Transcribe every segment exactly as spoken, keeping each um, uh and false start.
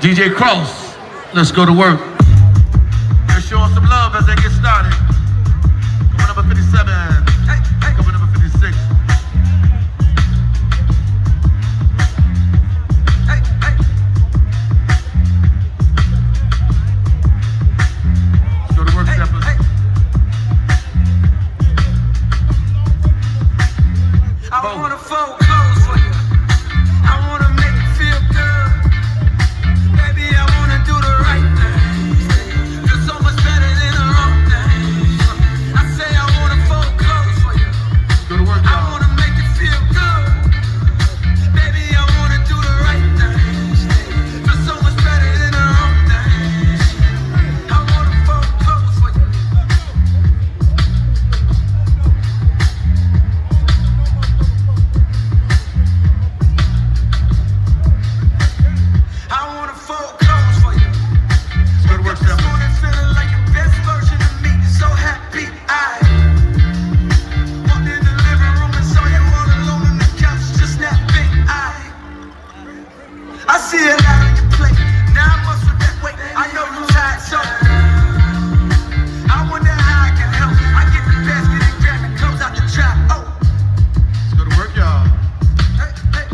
D J Cross, let's go to work. Let's show us some love as they get started. Coming number fifty-seven. Hey, hey. Coming number fifty-six. Hey, hey. Let's go to work, hey, steppers. Hey. I Boom. wanna fold clothes for you. I wanna make you feel good. Baby, I wanna do the right thing. You're so much better than the wrong thing. I say I wanna fold clothes for you. Go to work, I wanna make you feel good. Baby, I wanna do the right thing. You're so much better than the wrong thing. I wanna fold clothes for you. I wanna fold clothes for you. Good work, this morning feeling like the best version of me. So happy I walked in the living room and saw you all alone on the couch, just napping. I I see it out on your plate. Now I must with that weight. I know you tired, so I wonder how I can help. I get the basket and grab the clothes out the trap. Oh, let's go to work, y'all. Hey, hey.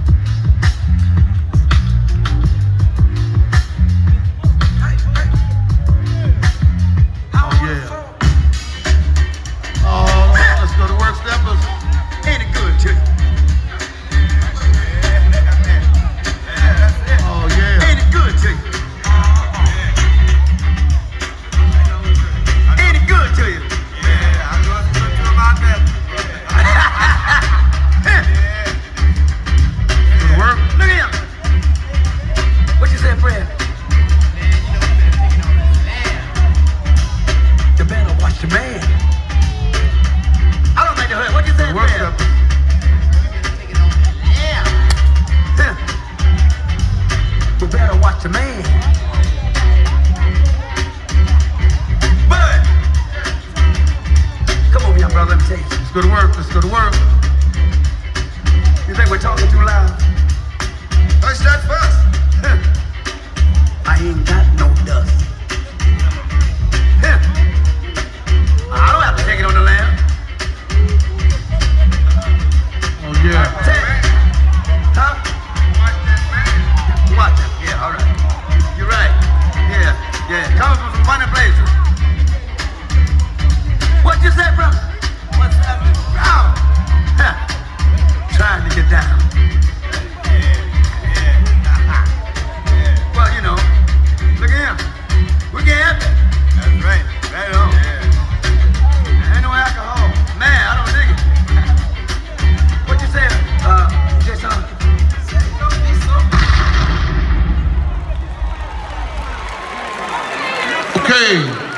Let's go to work, let's go to work. You think we're talking too loud? Hush that fuss. I ain't got no dust. I don't have to take it on the land. Oh yeah. Take it. Huh? Watch that. Yeah, all right. You're right. Yeah, yeah. Coming from some funny places. What you say, bro? What's happening? Oh. Huh. Trying to get down. Well, you know, look at him. We can help it. That's right. Right on. Yeah. There ain't no alcohol. Man, I don't dig it. What you say, uh, Jason? Okay.